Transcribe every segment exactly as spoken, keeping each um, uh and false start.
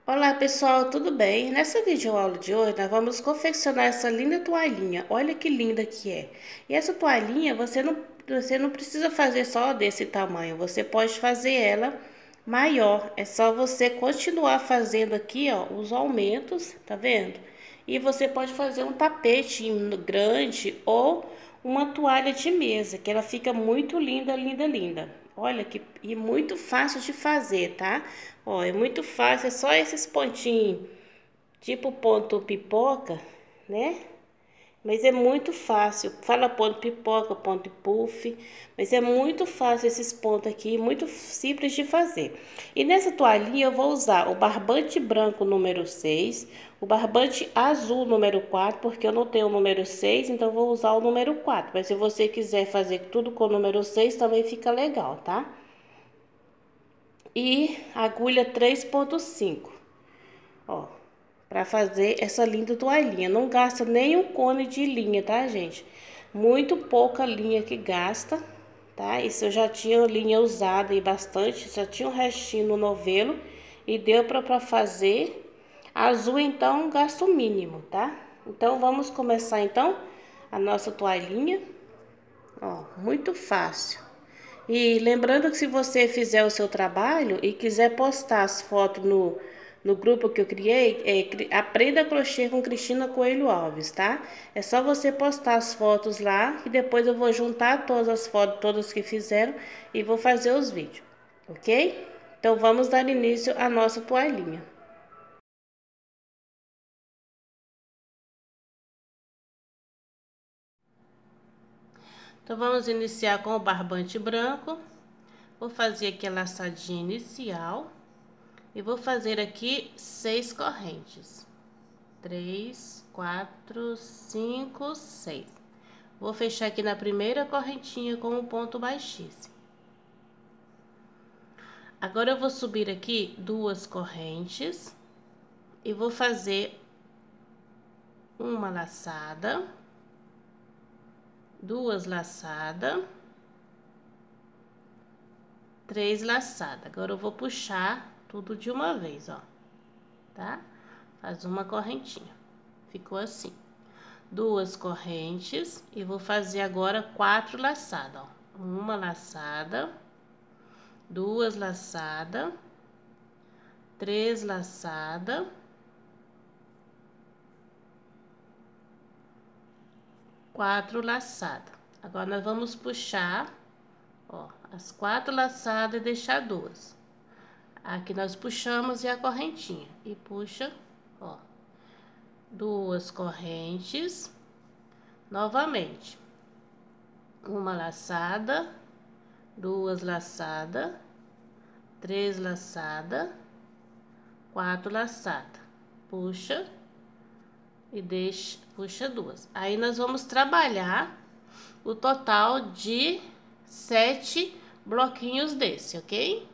Olá pessoal, tudo bem? Nessa videoaula de hoje nós vamos confeccionar essa linda toalhinha. Olha que linda que é. E essa toalhinha você não, você não precisa fazer só desse tamanho, você pode fazer ela maior. É só você continuar fazendo aqui, ó, os aumentos, tá vendo? E você pode fazer um tapete grande ou uma toalha de mesa, que ela fica muito linda, linda, linda. Olha que e muito fácil de fazer, tá? Ó, é muito fácil, é só esses pontinhos, tipo ponto pipoca, né? Mas é muito fácil. Fala ponto pipoca, ponto puff, mas é muito fácil esses pontos aqui, muito simples de fazer. E nessa toalhinha eu vou usar o barbante branco número seis, o barbante azul número quatro, porque eu não tenho o número seis, então eu vou usar o número quatro. Mas se você quiser fazer tudo com o número seis, também fica legal, tá? E agulha três ponto cinco, ó, para fazer essa linda toalhinha. Não gasta nem um cone de linha, tá, gente? Muito pouca linha que gasta, tá? Isso eu já tinha linha usada e bastante, já tinha um restinho no novelo e deu para fazer. Azul, então, gasto mínimo, tá? Então, vamos começar, então, a nossa toalhinha. Ó, muito fácil. E lembrando que se você fizer o seu trabalho e quiser postar as fotos no, no grupo que eu criei, é, Aprenda a Crochê com Cristina Coelho Alves, tá? É só você postar as fotos lá e depois eu vou juntar todas as fotos, todas que fizeram e vou fazer os vídeos, ok? Então vamos dar início à nossa toalhinha. Então vamos iniciar com o barbante branco. Vou fazer aqui a laçadinha inicial. E vou fazer aqui seis correntes. Três, quatro, cinco, seis. Vou fechar aqui na primeira correntinha com um ponto baixíssimo. Agora eu vou subir aqui duas correntes e vou fazer uma laçada, duas laçadas, três laçadas. Agora eu vou puxar tudo de uma vez, ó, tá? Faz uma correntinha. Ficou assim. Duas correntes e vou fazer agora quatro laçadas, ó. Uma laçada, duas laçadas, três laçadas, quatro laçadas. Agora nós vamos puxar, ó, as quatro laçadas e deixar duas. Aqui nós puxamos e a correntinha e puxa, ó, duas correntes, novamente, uma laçada, duas laçadas, três laçadas, quatro laçadas, puxa e deixa, puxa duas. Aí nós vamos trabalhar o total de sete bloquinhos desse, ok?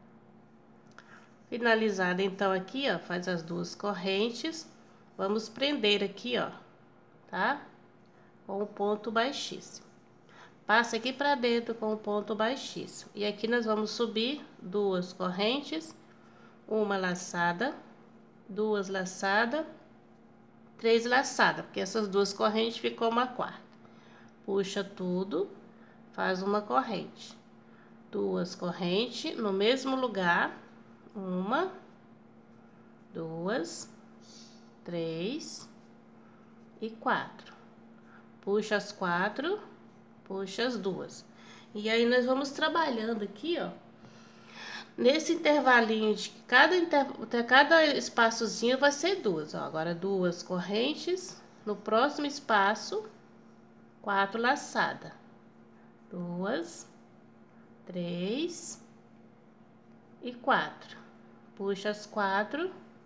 Finalizada então aqui, ó, faz as duas correntes, vamos prender aqui, ó, tá? Com o ponto baixíssimo. Passa aqui pra dentro com o ponto baixíssimo. E aqui nós vamos subir duas correntes, uma laçada, duas laçadas, três laçadas, porque essas duas correntes ficou uma quarta. Puxa tudo, faz uma corrente. Duas correntes no mesmo lugar, uma, duas, três e quatro. Puxa as quatro, puxa as duas. E aí nós vamos trabalhando aqui, ó, nesse intervalinho de cada, inter... cada espaçozinho vai ser duas, ó. Agora duas correntes, no próximo espaço, quatro laçadas. Duas, três e quatro. Puxa as quatro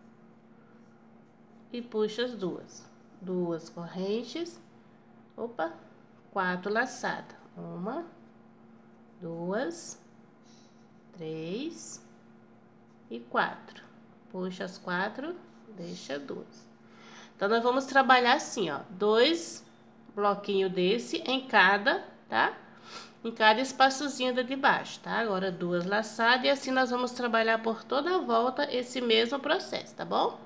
e puxa as duas. Duas correntes, opa, quatro laçadas. Uma, duas, três e quatro. Puxa as quatro, deixa duas. Então nós vamos trabalhar assim, ó, dois bloquinhos desse em cada, tá? em cada espaçozinho da de baixo, tá? Agora duas laçadas e assim nós vamos trabalhar por toda a volta esse mesmo processo, tá bom?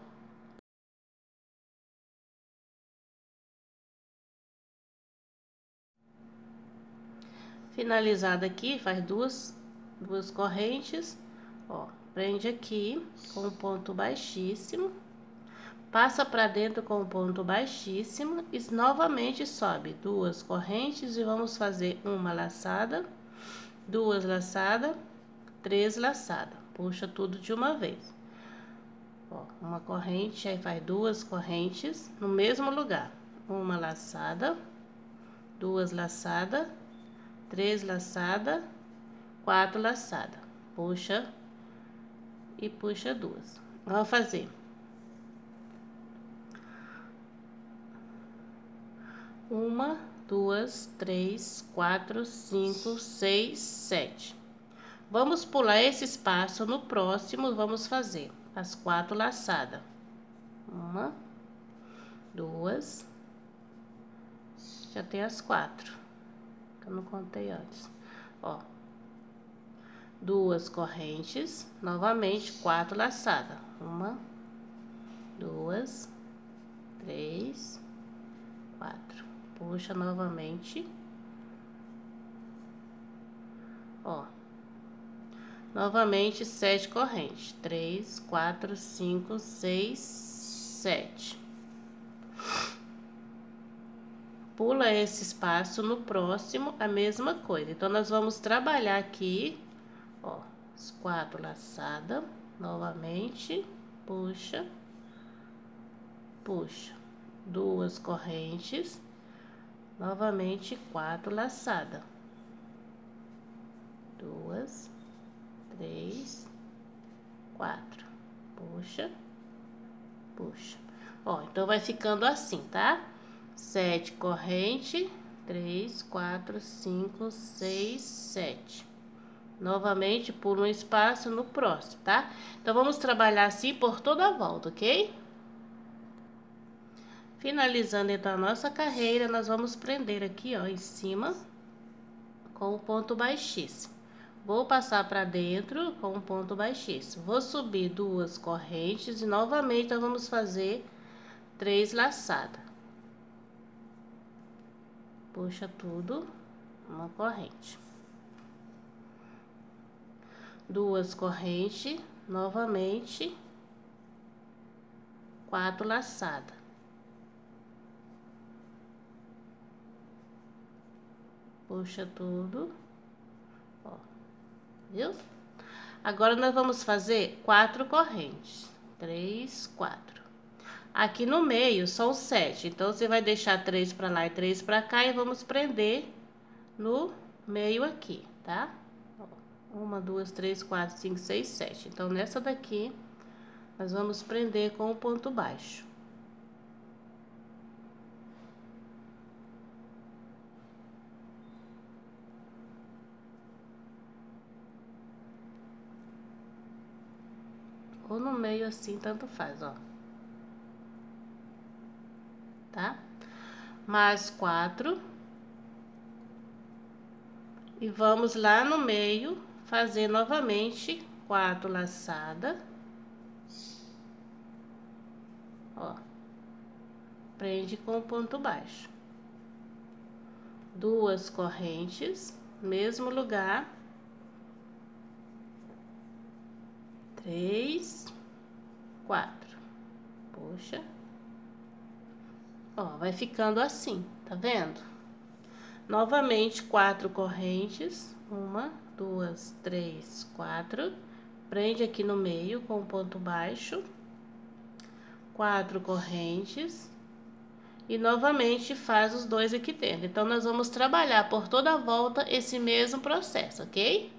Finalizado aqui, faz duas, duas correntes, ó, prende aqui com um ponto baixíssimo, passa para dentro com um ponto baixíssimo e novamente sobe duas correntes e vamos fazer uma laçada, duas laçadas, três laçadas, puxa tudo de uma vez. Ó, uma corrente, aí faz duas correntes no mesmo lugar, uma laçada, duas laçadas, três laçadas, quatro laçadas, puxa e puxa duas. Vamos fazer uma, duas, três, quatro, cinco, seis, sete. Vamos pular esse espaço, no próximo vamos fazer as quatro laçadas. Uma, duas, já tem as quatro, que eu não contei antes, ó. Duas correntes, novamente quatro laçadas. Uma, duas, três, quatro. Puxa novamente, ó. Novamente sete correntes, três, quatro, cinco, seis, sete. Pula esse espaço, no próximo a mesma coisa. Então nós vamos trabalhar aqui, ó, as quatro laçadas, novamente, puxa, puxa, duas correntes, novamente quatro laçadas, duas, três, quatro, puxa, puxa. Ó, então vai ficando assim, tá? Sete corrente, três, quatro, cinco, seis, sete. Novamente, pulo um espaço no próximo, tá? Então, vamos trabalhar assim por toda a volta, ok? Finalizando, então, a nossa carreira, nós vamos prender aqui, ó, em cima, com o ponto baixíssimo. Vou passar para dentro com um ponto baixíssimo. Vou subir duas correntes e, novamente, nós vamos fazer três laçadas. Puxa tudo, uma corrente. Duas correntes, novamente, quatro laçadas. Puxa tudo, ó, viu? Agora, nós vamos fazer quatro correntes, três, quatro. Aqui no meio são sete, então você vai deixar três para lá e três para cá e vamos prender no meio aqui, tá? Uma, duas, três, quatro, cinco, seis, sete. Então, nessa daqui, nós vamos prender com o ponto baixo. Ou no meio assim, tanto faz, ó. Tá? Mais quatro. E vamos lá no meio fazer novamente quatro laçadas. Ó. Prende com o ponto baixo. Duas correntes, mesmo lugar. Três, quatro. Puxa. Ó, vai ficando assim, tá vendo? Novamente, quatro correntes. Uma, duas, três, quatro. Prende aqui no meio com o ponto baixo. Quatro correntes. E novamente faz os dois aqui dentro. Então, nós vamos trabalhar por toda a volta esse mesmo processo, ok?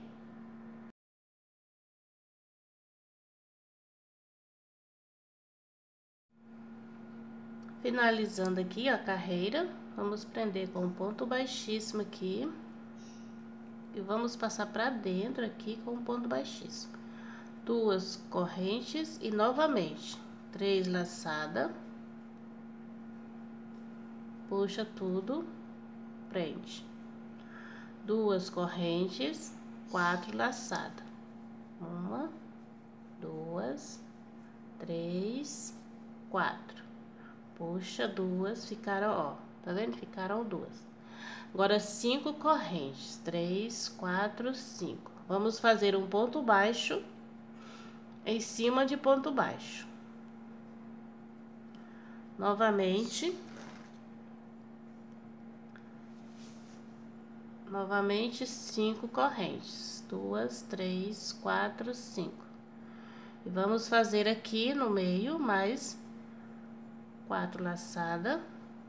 Finalizando aqui a carreira, vamos prender com um ponto baixíssimo aqui. E vamos passar para dentro aqui com um ponto baixíssimo. Duas correntes e novamente três laçadas. Puxa tudo, prende. duas correntes, quatro laçadas. Uma, duas, três, quatro. Puxa duas, ficaram, ó, tá vendo? Ficaram duas. Agora, cinco correntes, três, quatro, cinco. Vamos fazer um ponto baixo em cima de ponto baixo. Novamente. Novamente, cinco correntes, duas, três, quatro, cinco. E vamos fazer aqui no meio mais quatro laçadas,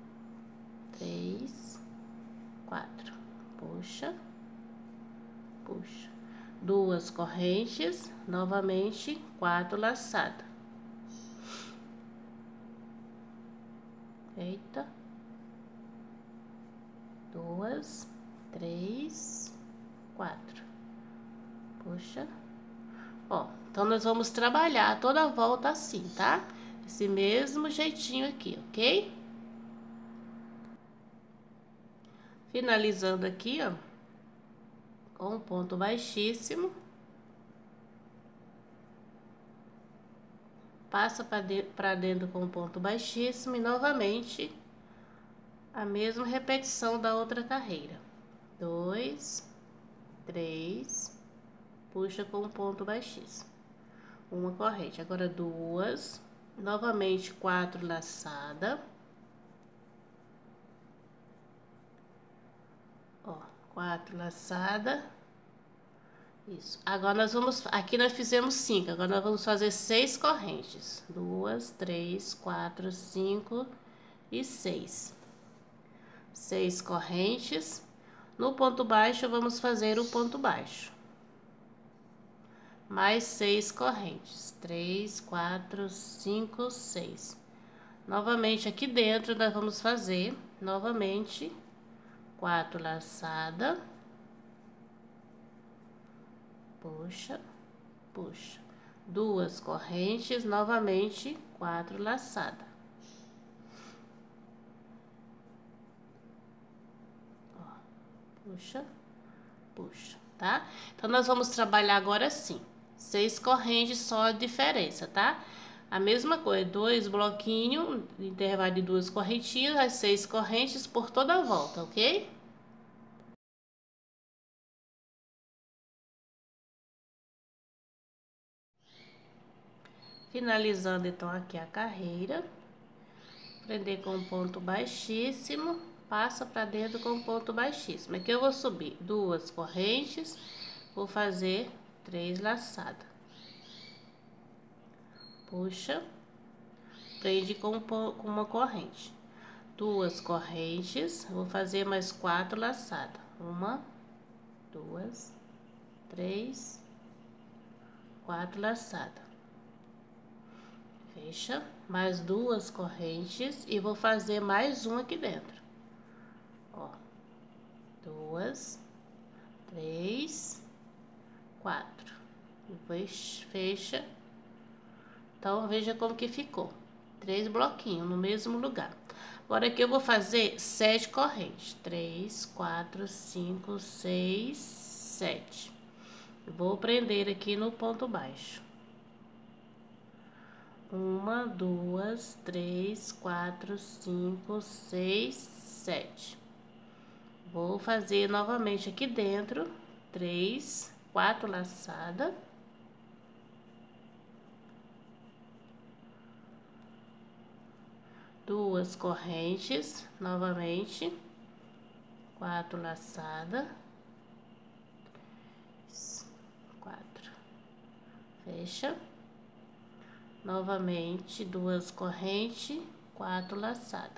três, quatro. Puxa, puxa. Duas correntes, novamente quatro laçadas. Eita. Duas, três, quatro. Puxa. Ó, então nós vamos trabalhar toda a volta assim, tá? Esse mesmo jeitinho aqui, ok? Finalizando aqui, ó, com um ponto baixíssimo. Passa para dentro, para dentro com um ponto baixíssimo e novamente a mesma repetição da outra carreira. Dois, três, puxa com um ponto baixíssimo. Uma corrente. Agora duas, novamente quatro laçadas. Ó, quatro laçadas. Isso. Agora nós vamos, aqui nós fizemos cinco, agora nós vamos fazer seis correntes. Duas, três, quatro, cinco e seis. Seis correntes. No ponto baixo, vamos fazer o ponto baixo. Mais seis correntes. Três, quatro, cinco, seis. Novamente aqui dentro, nós vamos fazer, novamente, quatro laçadas. Puxa, puxa. Duas correntes, novamente, quatro laçadas. Ó, puxa, puxa, tá? Então, nós vamos trabalhar agora assim. Seis correntes, só a diferença, tá? A mesma coisa, dois bloquinhos, intervalo de duas correntinhas, as seis correntes por toda a volta, ok? Finalizando então aqui a carreira, prender com um ponto baixíssimo, passa para dentro com um ponto baixíssimo. Aqui eu vou subir duas correntes, vou fazer três laçadas. Puxa, prende com, com uma corrente. Duas correntes, vou fazer mais quatro laçadas. Uma, duas, três, quatro laçadas. Fecha, mais duas correntes e vou fazer mais uma aqui dentro. Ó, duas, três, quatro. Depois fecha. Então, veja como que ficou. Três bloquinhos no mesmo lugar. Agora aqui eu vou fazer sete correntes. Três, quatro, cinco, seis, sete. Vou prender aqui no ponto baixo. Uma, duas, três, quatro, cinco, seis, sete. Vou fazer novamente aqui dentro, três, quatro laçadas. Duas correntes, novamente, quatro laçadas. Quatro. Fecha. Novamente, duas correntes, quatro laçadas.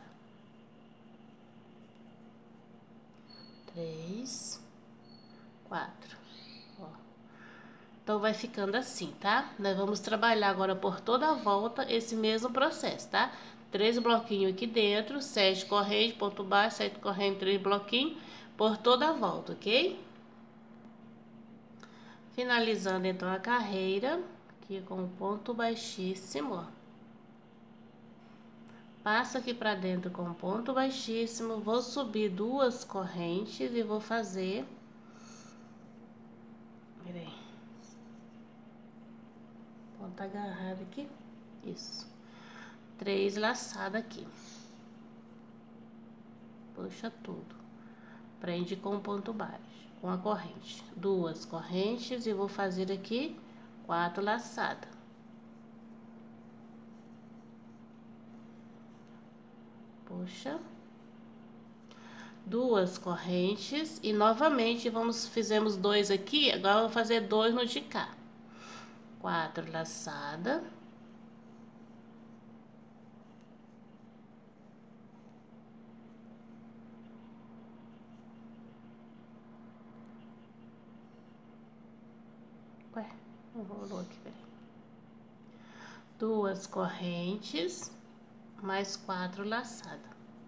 Três, quatro. Ó. Então, vai ficando assim, tá? Nós vamos trabalhar agora por toda a volta esse mesmo processo, tá? Três bloquinhos aqui dentro, sete correntes, ponto baixo, sete correntes, três bloquinhos, por toda a volta, ok? Finalizando, então, a carreira. Aqui com um ponto baixíssimo, ó. Passo aqui pra dentro com um ponto baixíssimo, vou subir duas correntes e vou fazer Peraí. Ponta agarrada aqui. Isso. Três laçadas aqui. Puxa tudo. Prende com ponto baixo, com a corrente. Duas correntes e vou fazer aqui quatro laçadas. Puxa. Duas correntes e novamente vamos, fizemos dois aqui, agora eu vou fazer dois no de cá. Quatro laçadas. Ué, não rolou aqui, peraí. Duas correntes, mais quatro laçadas.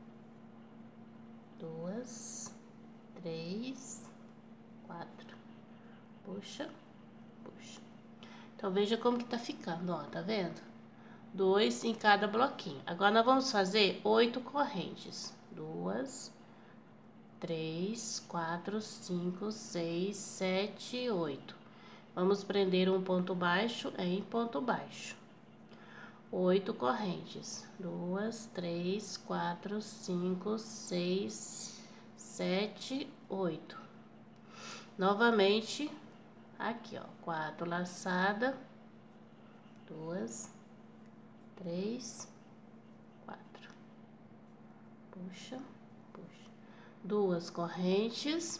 Duas, três, quatro. Puxa, puxa. Então, veja como que tá ficando, ó, tá vendo? Dois em cada bloquinho. Agora, nós vamos fazer oito correntes. Duas, três, quatro, cinco, seis, sete, oito. Vamos prender um ponto baixo em ponto baixo. Oito correntes. Duas, três, quatro, cinco, seis, sete, oito. Novamente, aqui, ó, quatro laçadas. Duas, três, quatro. Puxa, puxa. Duas correntes.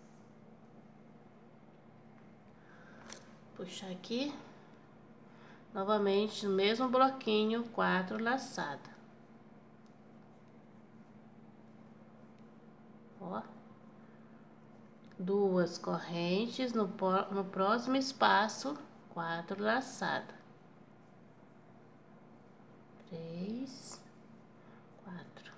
Puxar aqui. Novamente, no mesmo bloquinho, quatro laçadas. Ó. Duas correntes, no, no próximo espaço, quatro laçadas. Três, quatro.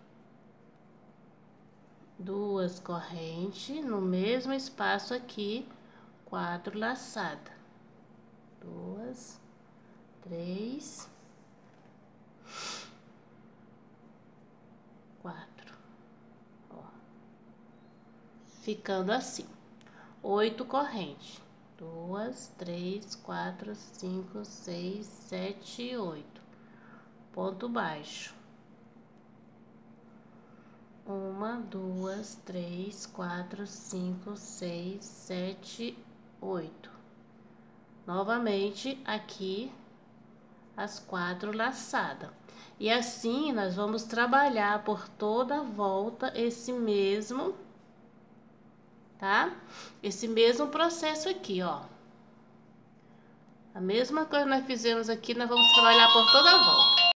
Duas correntes, no mesmo espaço aqui, quatro laçadas. Duas, três, quatro, ó, ficando assim, oito correntes, duas, três, quatro, cinco, seis, sete, oito, ponto baixo, uma, duas, três, quatro, cinco, seis, sete, oito, novamente aqui as quatro laçadas. E assim nós vamos trabalhar por toda a volta esse mesmo, tá? Esse mesmo processo aqui, ó. A mesma coisa que nós fizemos aqui, nós vamos trabalhar por toda a volta.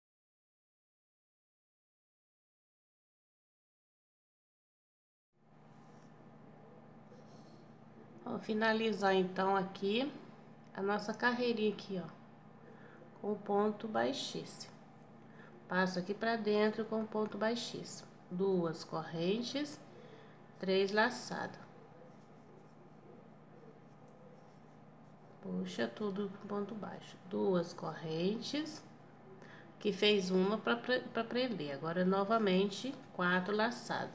Vamos finalizar então aqui a nossa carreirinha aqui, ó, com ponto baixíssimo. Passo aqui pra dentro com ponto baixíssimo. Duas correntes, três laçadas. Puxa tudo com ponto baixo. Duas correntes, que fez uma para para prender. Agora, novamente, quatro laçadas.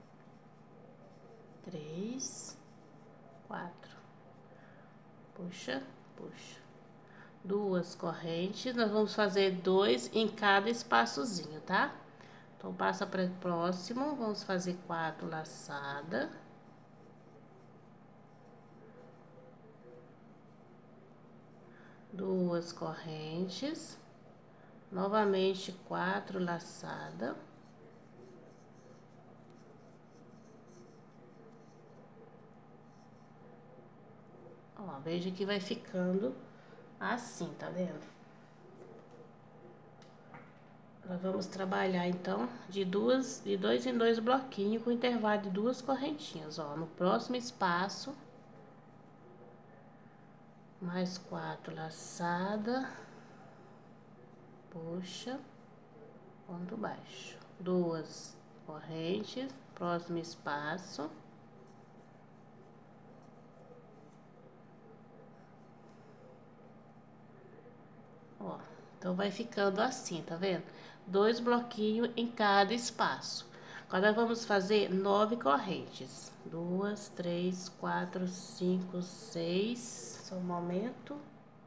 Três, quatro. Puxa, puxa. Duas correntes, nós vamos fazer dois em cada espaçozinho, tá? Então, passa para o próximo, vamos fazer quatro laçadas. Duas correntes, novamente quatro laçadas. Ó, veja que vai ficando assim, tá vendo? Nós vamos trabalhar então de duas, de dois em dois bloquinhos com intervalo de duas correntinhas, ó. No próximo espaço, mais quatro laçadas, puxa, ponto baixo, duas correntes, próximo espaço. Ó, então vai ficando assim, tá vendo? Dois bloquinhos em cada espaço. Agora vamos fazer nove correntes. Duas, três, quatro, cinco, seis. Só um momento.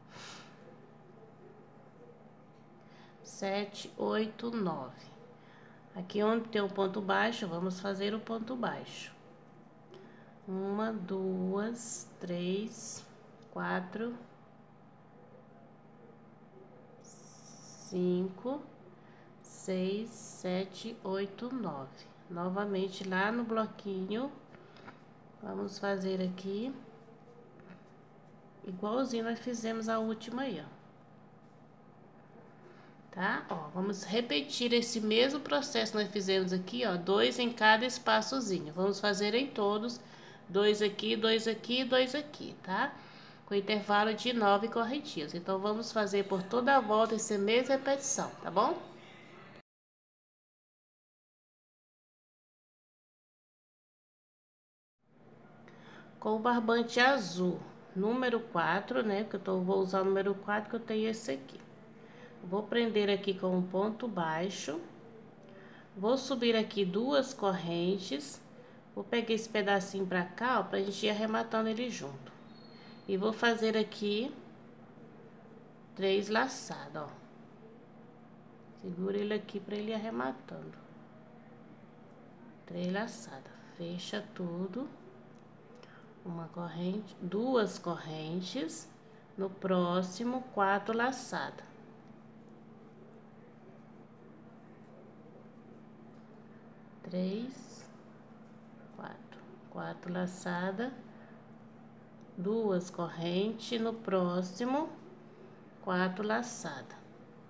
Sete, oito, nove. Aqui onde tem o ponto baixo, vamos fazer o ponto baixo. Uma, duas, três, quatro, cinco, seis, sete, oito, nove. Novamente lá no bloquinho, vamos fazer aqui igualzinho nós fizemos a última aí, ó. Tá? Ó, vamos repetir esse mesmo processo que nós fizemos aqui, ó, dois em cada espaçozinho. Vamos fazer em todos, dois aqui, dois aqui, dois aqui, tá? Com intervalo de nove correntinhas. Então, vamos fazer por toda a volta essa mesma repetição, tá bom? Com o barbante azul, número quatro, né? Que eu tô, vou usar o número quatro, que eu tenho esse aqui. Vou prender aqui com um ponto baixo. Vou subir aqui duas correntes. Vou pegar esse pedacinho pra cá, ó, pra gente ir arrematando ele junto. E vou fazer aqui três laçadas, ó. Segura ele aqui pra ele ir arrematando. Três laçadas. Fecha tudo. Uma corrente, duas correntes. No próximo, quatro laçadas. Três, quatro, quatro laçadas, duas correntes, no próximo, quatro laçadas,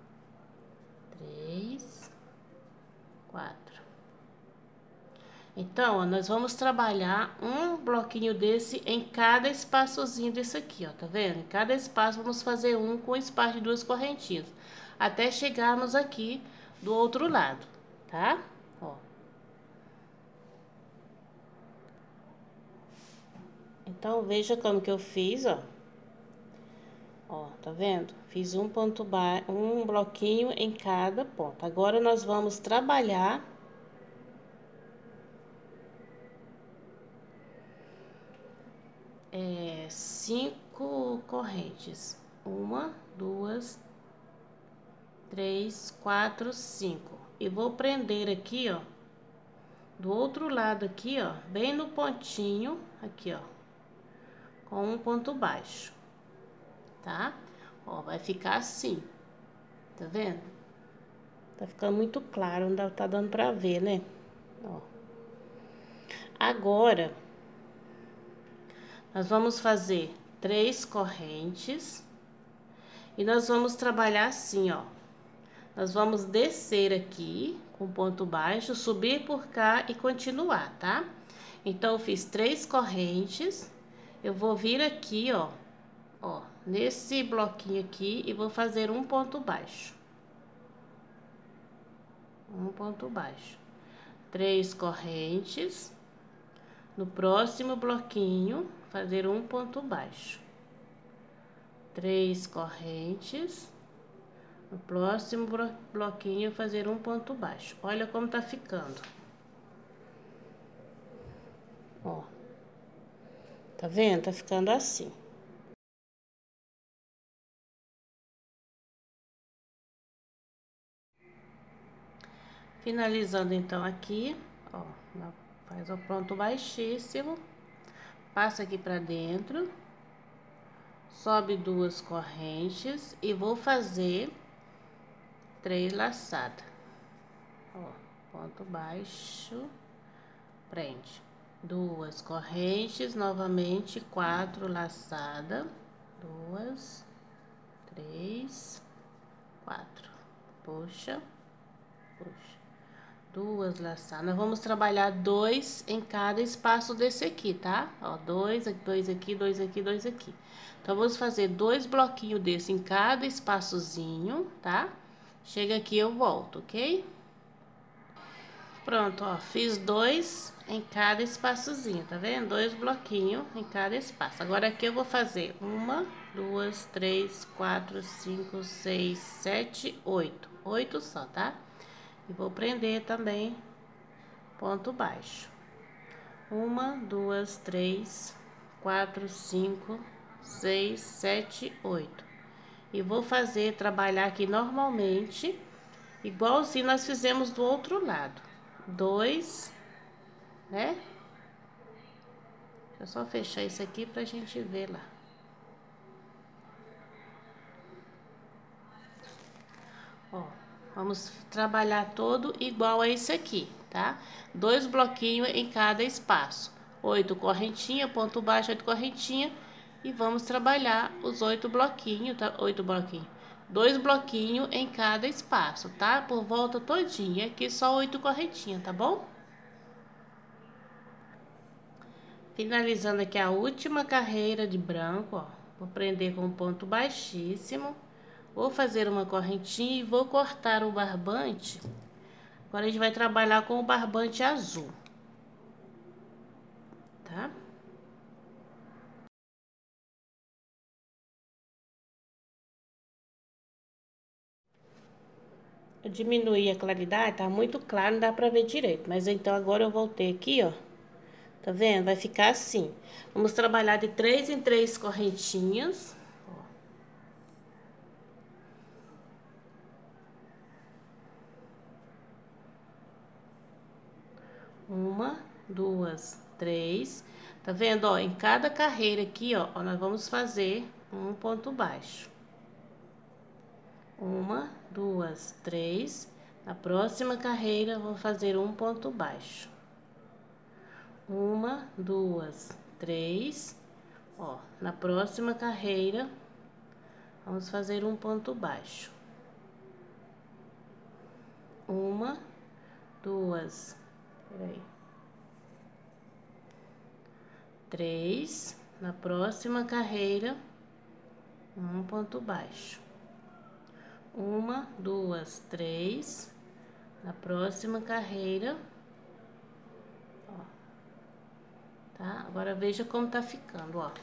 três, quatro. Então, ó, nós vamos trabalhar um bloquinho desse em cada espaçozinho desse aqui, ó, tá vendo? Em cada espaço, vamos fazer um com espaço de duas correntinhas, até chegarmos aqui do outro lado, tá? Ó. Então, veja como que eu fiz, ó. Ó, tá vendo? Fiz um ponto baixo, um bloquinho em cada ponto. Agora, nós vamos trabalhar é, cinco correntes. Uma, duas, três, quatro, cinco. E vou prender aqui, ó, do outro lado aqui, ó, bem no pontinho, aqui, ó, com um ponto baixo, tá? Ó, vai ficar assim, tá vendo? Tá ficando muito claro, não tá dando pra ver, né? Ó. Agora, nós vamos fazer três correntes e nós vamos trabalhar assim, ó. Nós vamos descer aqui com ponto baixo, subir por cá e continuar, tá? Então, eu fiz três correntes. Eu vou vir aqui, ó, ó, nesse bloquinho aqui e vou fazer um ponto baixo. Um ponto baixo. Três correntes. No próximo bloquinho, fazer um ponto baixo. Três correntes. No próximo bloquinho, fazer um ponto baixo. Olha como tá ficando. Ó. Tá vendo? Tá ficando assim. Finalizando, então, aqui, ó, faz o ponto baixíssimo. Passa aqui pra dentro. Sobe duas correntes e vou fazer três laçadas. Ó, ponto baixo, prende. Duas correntes, novamente, quatro laçadas. Duas, três, quatro. Puxa, puxa. Duas laçadas. Nós vamos trabalhar dois em cada espaço desse aqui, tá? Ó, dois, dois aqui, dois aqui, dois aqui. Então, vamos fazer dois bloquinhos desse em cada espaçozinho, tá? Chega aqui, eu volto, ok? Pronto, ó, fiz dois em cada espaçozinho, tá vendo? Dois bloquinhos em cada espaço. Agora, aqui eu vou fazer uma, duas, três, quatro, cinco, seis, sete, oito. Oito só, tá? E vou prender também ponto baixo. Uma, duas, três, quatro, cinco, seis, sete, oito. E vou fazer, trabalhar aqui normalmente, igualzinho nós fizemos do outro lado. Dois, né? Deixa eu só fechar isso aqui pra gente ver lá. Ó, vamos trabalhar todo igual a esse aqui, tá? Dois bloquinhos em cada espaço. Oito correntinha, ponto baixo, oito correntinha. E vamos trabalhar os oito bloquinhos, tá? Oito bloquinhos. Dois bloquinhos em cada espaço, tá? Por volta todinha. Aqui só oito correntinhas, tá bom? Finalizando aqui a última carreira de branco, ó. Vou prender com um ponto baixíssimo. Vou fazer uma correntinha e vou cortar o barbante. Agora a gente vai trabalhar com o barbante azul, tá? Eu diminuí a claridade, tá muito claro, não dá pra ver direito. Mas então agora eu voltei aqui, ó. Tá vendo? Vai ficar assim. Vamos trabalhar de três em três correntinhas. Uma, duas, três. Tá vendo, ó? Em cada carreira aqui, ó, ó, nós vamos fazer um ponto baixo. Uma, duas, três. Na próxima carreira, vou fazer um ponto baixo. Uma, duas, três. Ó, na próxima carreira, vamos fazer um ponto baixo. Uma, duas, peraí. Três. Na próxima carreira, um ponto baixo. Uma, duas, três. Na próxima carreira, ó, tá? Agora veja como tá ficando, ó.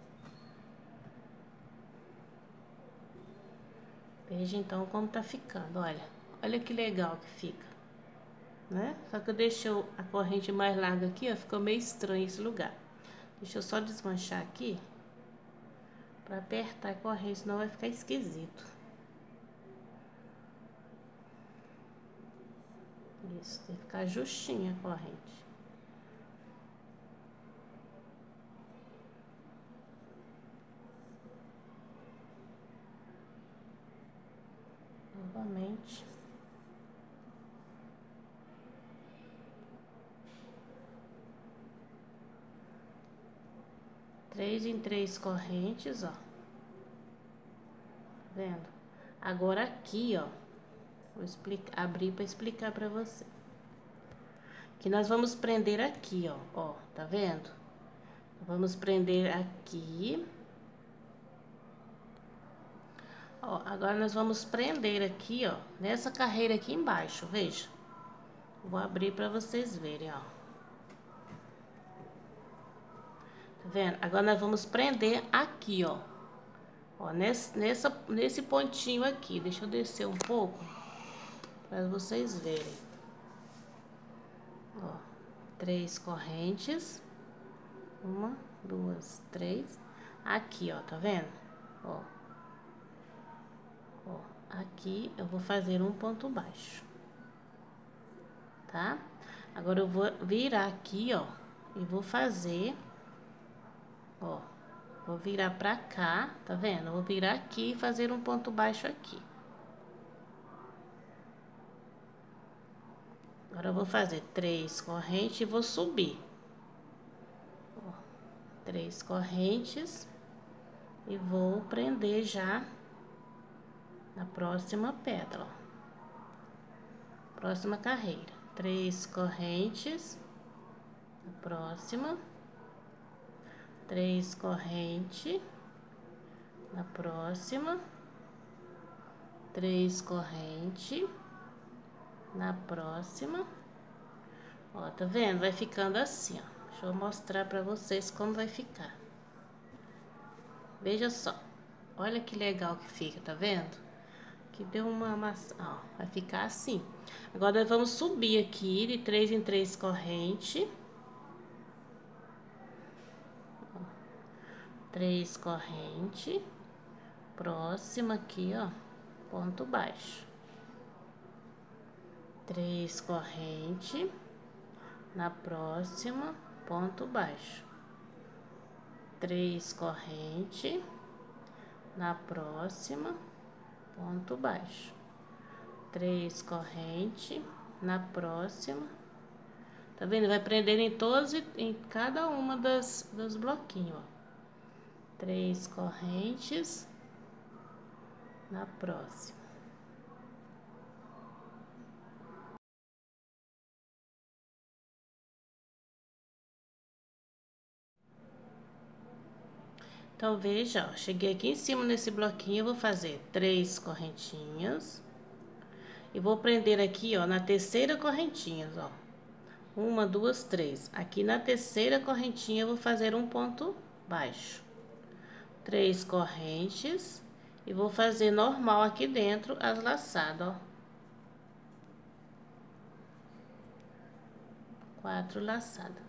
Veja então como tá ficando, olha. Olha que legal que fica, né? Só que eu deixei a corrente mais larga aqui, ó, ficou meio estranho esse lugar. Deixa eu só desmanchar aqui pra apertar a corrente, senão vai ficar esquisito. Isso, tem que ficar justinha a corrente. Novamente. Três em três correntes, ó. Tá vendo? Agora aqui, ó. Vou explicar, abrir para explicar para você. Que nós vamos prender aqui, ó, ó, tá vendo? Vamos prender aqui. Ó, agora nós vamos prender aqui, ó, nessa carreira aqui embaixo, veja. Vou abrir para vocês verem, ó. Tá vendo? Agora nós vamos prender aqui, ó. Ó, nesse, nessa, nesse pontinho aqui. Deixa eu descer um pouco para vocês verem. Ó, três correntes. Uma, duas, três. Aqui, ó, tá vendo? Ó. Ó, aqui eu vou fazer um ponto baixo. Tá? Agora eu vou virar aqui, ó, e vou fazer, ó, vou virar pra cá, tá vendo? Eu vou virar aqui e fazer um ponto baixo aqui. Agora eu vou fazer três correntes e vou subir. Ó, três correntes e vou prender já na próxima pedra, ó. Próxima carreira. Três correntes. Na próxima. Três correntes. Na próxima. Três correntes. Na próxima. Ó, tá vendo? Vai ficando assim, ó. Deixa eu mostrar pra vocês como vai ficar. Veja só. Olha que legal que fica, tá vendo? Aqui deu uma massa, ó, vai ficar assim. Agora nós vamos subir aqui de três em três corrente. Três corrente. Próxima aqui, ó, ponto baixo. Três corrente. Na próxima, ponto baixo. Três corrente. Na próxima, ponto baixo. Três corrente. Na próxima. Tá vendo? Vai prender em todos, em cada uma das dos bloquinhos, ó. Três correntes. Na próxima. Então, veja, ó, cheguei aqui em cima nesse bloquinho, eu vou fazer três correntinhas. E vou prender aqui, ó, na terceira correntinha, ó. Uma, duas, três. Aqui na terceira correntinha eu vou fazer um ponto baixo. Três correntes. E vou fazer normal aqui dentro as laçadas, ó. Quatro laçadas.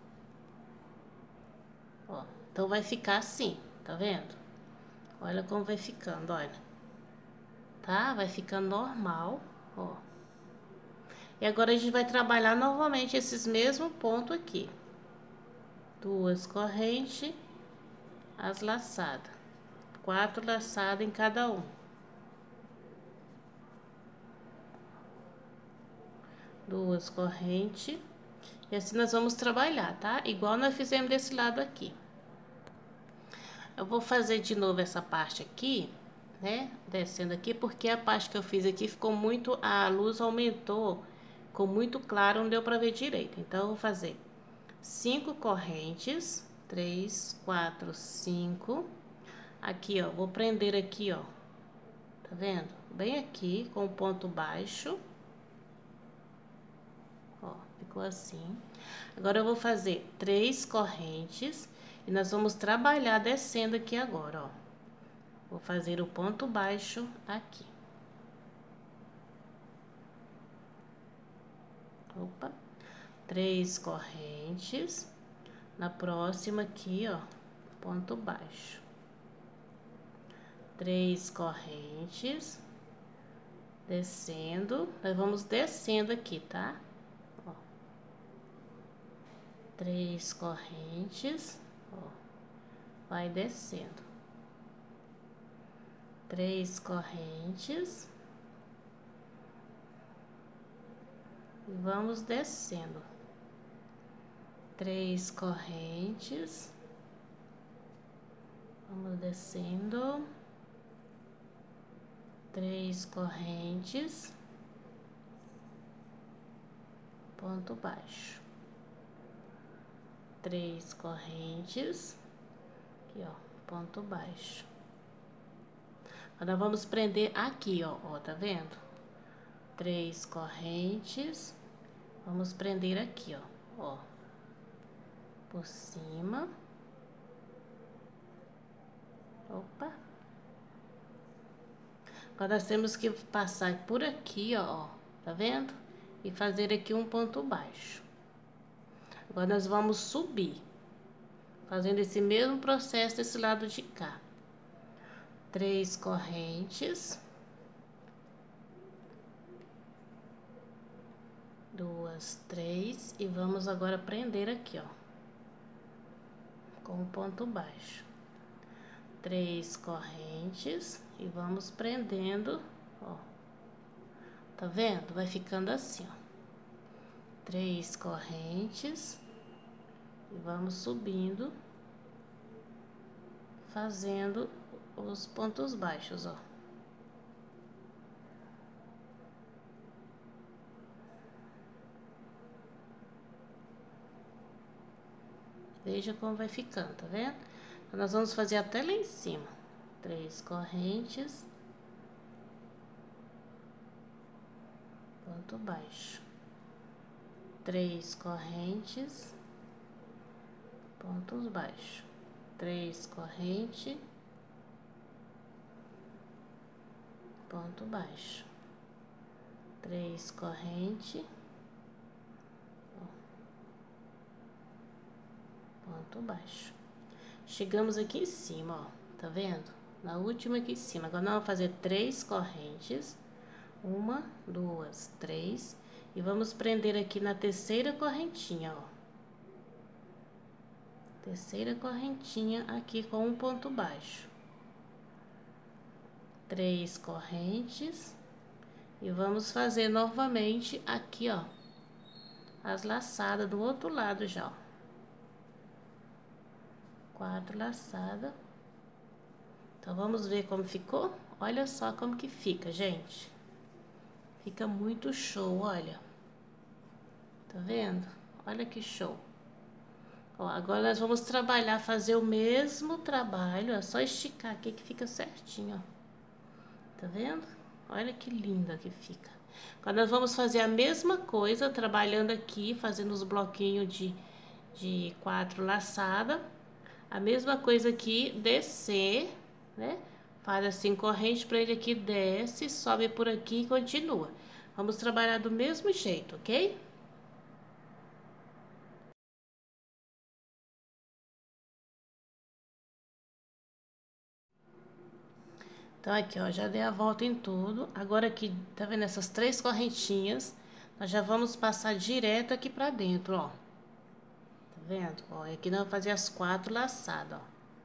Ó, então vai ficar assim, tá vendo? Olha como vai ficando, olha. Tá? Vai ficando normal, ó. E agora a gente vai trabalhar novamente esses mesmos pontos aqui. Duas correntes, as laçadas. Quatro laçadas em cada um. Duas correntes. E assim nós vamos trabalhar, tá? Igual nós fizemos desse lado aqui. Eu vou fazer de novo essa parte aqui, né? Descendo aqui, porque a parte que eu fiz aqui ficou muito... A luz aumentou, ficou muito claro, não deu pra ver direito. Então, eu vou fazer cinco correntes. Três, quatro, cinco. Aqui, ó, vou prender aqui, ó. Tá vendo? Bem aqui, com o ponto baixo. Ó, ficou assim. Agora, eu vou fazer três correntes. E nós vamos trabalhar descendo aqui agora, ó. Vou fazer o ponto baixo aqui. Opa. Três correntes. Na próxima aqui, ó, ponto baixo. Três correntes. Descendo. Nós vamos descendo aqui, tá? Ó. Três correntes. Ó. Vai descendo. Três correntes. E vamos descendo. Três correntes. Vamos descendo. Três correntes. Ponto baixo. Três correntes. Aqui, ó, ponto baixo. Agora vamos prender aqui, ó, ó, tá vendo? Três correntes. Vamos prender aqui, ó, ó. Por cima. Opa. Agora nós temos que passar por aqui, ó, ó, tá vendo? E fazer aqui um ponto baixo. Agora nós vamos subir, fazendo esse mesmo processo desse lado de cá. Três correntes. Duas, três. E vamos agora prender aqui, ó. Com um ponto baixo. Três correntes. E vamos prendendo, ó. Tá vendo? Vai ficando assim, ó. Três correntes. E vamos subindo. Fazendo os pontos baixos, ó. Veja como vai ficando, tá vendo? Então, nós vamos fazer até lá em cima. Três correntes. Ponto baixo. Três correntes. Pontos baixos. Três correntes. Ponto baixo. três correntes, ponto baixo. Chegamos aqui em cima, ó, tá vendo? Na última aqui em cima. Agora nós vamos fazer três correntes, uma, duas, três, e vamos prender aqui na terceira correntinha, ó. Terceira correntinha aqui com um ponto baixo. Três correntes. E vamos fazer novamente aqui, ó, as laçadas do outro lado já, ó. Quatro laçadas. Então, vamos ver como ficou? Olha só como que fica, gente. Fica muito show, olha. Tá vendo? Olha que show. Ó, agora nós vamos trabalhar, fazer o mesmo trabalho, é só esticar aqui que fica certinho, ó. Tá vendo? Olha que linda que fica. Agora nós vamos fazer a mesma coisa, trabalhando aqui, fazendo os bloquinhos de, de quatro laçadas. A mesma coisa aqui, descer, né? Faz assim, corrente, prende aqui, desce, sobe por aqui e continua. Vamos trabalhar do mesmo jeito, ok? Então, aqui, ó, já dei a volta em tudo. Agora aqui, tá vendo essas três correntinhas? Nós já vamos passar direto aqui pra dentro, ó. Tá vendo? Ó, aqui nós vamos fazer as quatro laçadas, ó.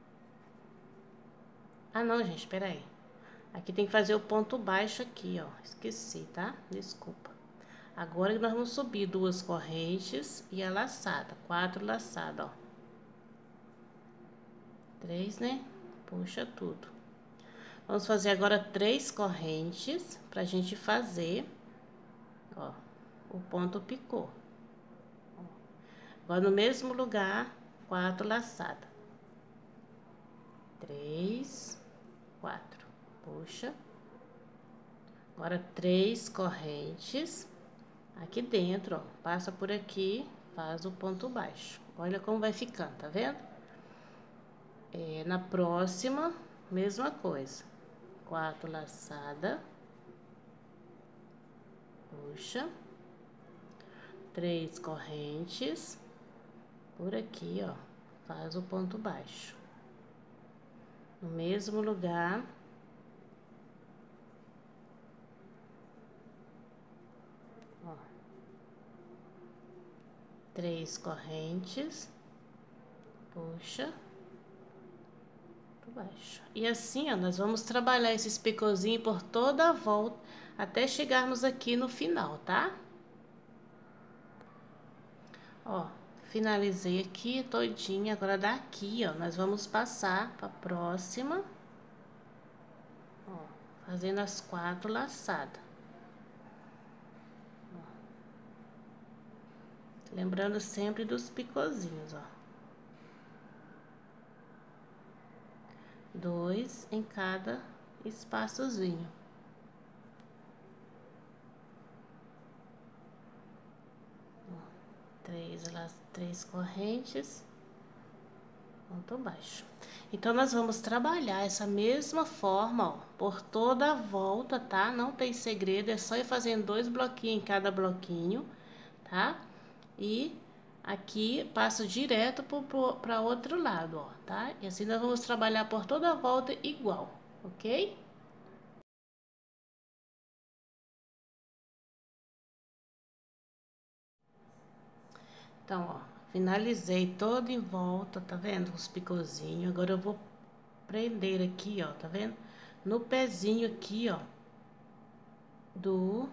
Ah, não, gente, espera aí. Aqui tem que fazer o ponto baixo aqui, ó. Esqueci, tá? Desculpa. Agora nós vamos subir duas correntes e a laçada. Quatro laçadas, ó. Três, né? Puxa tudo. Vamos fazer agora três correntes pra gente fazer, ó, o ponto picô. Agora no mesmo lugar, quatro laçadas. Três, quatro. Puxa. Agora três correntes aqui dentro, ó. Passa por aqui, faz o ponto baixo. Olha como vai ficando, tá vendo? É, na próxima, mesma coisa. Quatro laçadas, puxa, três correntes, por aqui, ó, faz o ponto baixo. No mesmo lugar, ó, três correntes, puxa, baixo. E assim, ó, nós vamos trabalhar esses picôzinhos por toda a volta até chegarmos aqui no final, tá? Ó, finalizei aqui todinha. Agora daqui, ó, nós vamos passar pra próxima, ó, fazendo as quatro laçadas. Ó. Lembrando sempre dos picôzinhos, ó. Dois em cada espaçozinho. Ó, três, três correntes, ponto baixo. Então, nós vamos trabalhar essa mesma forma, ó, por toda a volta, tá? Não tem segredo, é só ir fazendo dois bloquinhos em cada bloquinho, tá? E aqui passo direto para outro lado, ó, tá? E assim nós vamos trabalhar por toda a volta igual, ok? Então, ó, finalizei todo em volta, tá vendo? Os picôzinhos. Agora eu vou prender aqui, ó, tá vendo? No pezinho aqui, ó, do,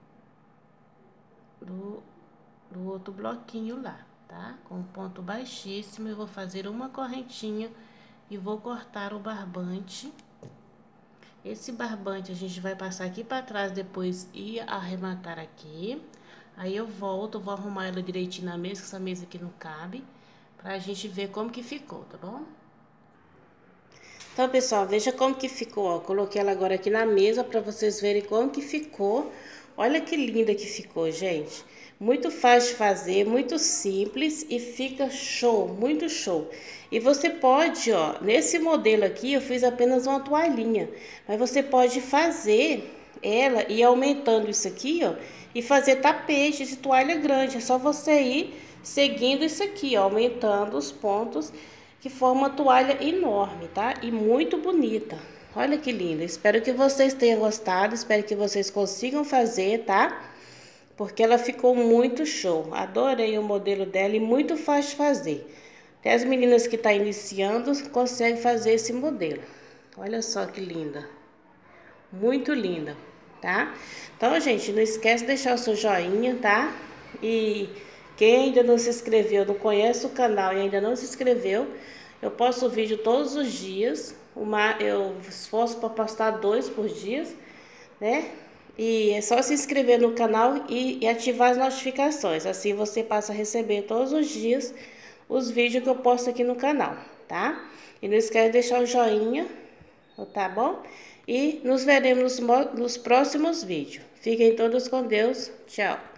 do, do outro bloquinho lá, tá? Com um ponto baixíssimo, eu vou fazer uma correntinha e vou cortar o barbante. Esse barbante a gente vai passar aqui pra trás depois e arrematar aqui. Aí eu volto, vou arrumar ela direitinho na mesa, que essa mesa aqui não cabe, pra gente ver como que ficou, tá bom? Então, pessoal, veja como que ficou, ó. Coloquei ela agora aqui na mesa pra vocês verem como que ficou. Olha que linda que ficou, gente. Muito fácil de fazer, muito simples e fica show, muito show. E você pode, ó, nesse modelo aqui eu fiz apenas uma toalhinha, mas você pode fazer ela e ir aumentando isso aqui, ó, e fazer tapete de toalha grande. É só você ir seguindo isso aqui, ó, aumentando os pontos, que forma uma toalha enorme, tá? E muito bonita. Olha que linda. Espero que vocês tenham gostado, espero que vocês consigam fazer, tá? Porque ela ficou muito show. Adorei o modelo dela e muito fácil de fazer. Até as meninas que estão iniciando conseguem fazer esse modelo. Olha só que linda. Muito linda, tá? Então, gente, não esquece de deixar o seu joinha, tá? E quem ainda não se inscreveu, não conhece o canal e ainda não se inscreveu, eu posto vídeo todos os dias. Uma, eu esforço para postar dois por dia, né? E é só se inscrever no canal e, e ativar as notificações. Assim você passa a receber todos os dias os vídeos que eu posto aqui no canal, tá? E não esquece de deixar o joinha, tá bom? E nos veremos nos próximos vídeos. Fiquem todos com Deus. Tchau.